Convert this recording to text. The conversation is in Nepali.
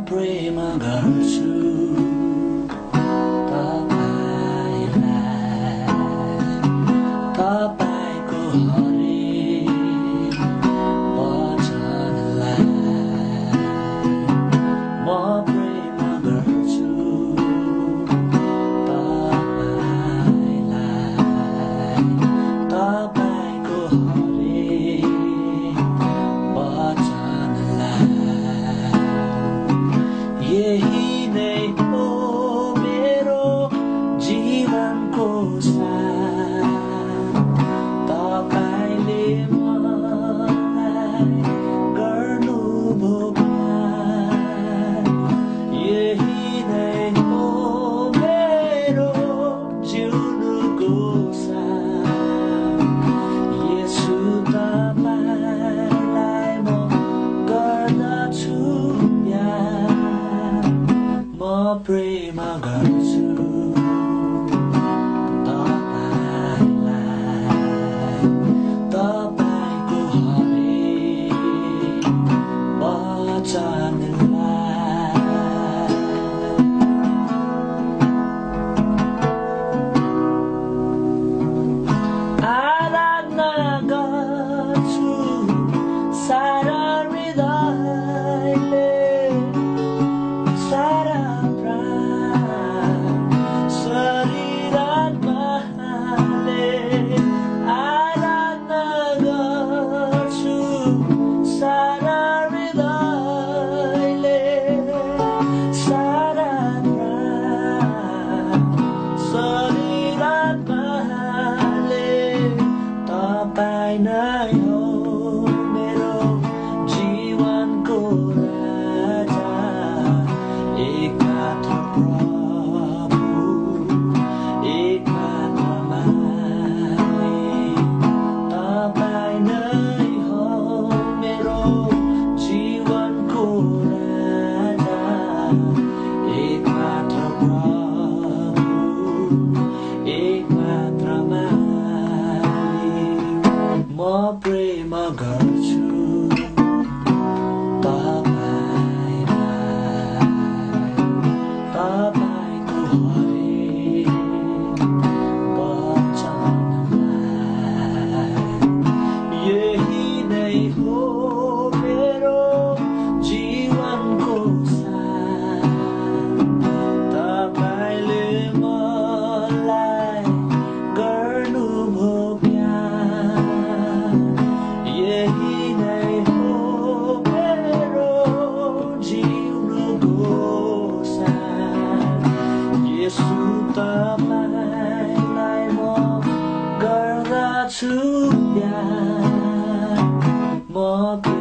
प्रेम गर्छु तपाईलाई तपाईको हरेक वचनलाई म प्रेम गर्छु तपाईलाई तपाईको हरेक वचनलाई यही नै हो मेरो जीवनको सार तपाईले मलाई गर्नुभयो प्यार यही नै हो मेरो जिउनुको सार येशू तपाईलाई म गर्दछु प्यार म प्रेम गर्छु तपाईलाई तपाईको हरेक वचनलाई आराधना गर्छु सारा हृदयले सारा प्राण शरीर आत्माले आराधना गर्छु सारा हृदयले सारा प्राण शरीर आत्माले तपाईं नै हो मेरो जीवनको राजा एकमात्र प्रभु एकमात्र मालिक तपाईं नै हो मेरो जीवनको राजा एकमात्र प्रभु एकमात्र मालिक म प्रेम गर्छु तपाईको हरेक वचनलाई यही नै हो मेरो जीवनको सार तपाईले मलाई गर्नुभयो प्यार यही नै हो मेरो जिउनुको सार येशू तपाईलाई म गर्दछु प्यार म